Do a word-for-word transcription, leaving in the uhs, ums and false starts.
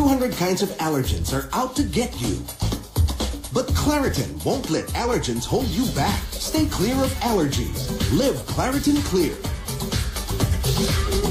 hundred kinds of allergens are out to get you. But Claritin won't let allergens hold you back. Stay clear of allergies. Live Claritin Clear.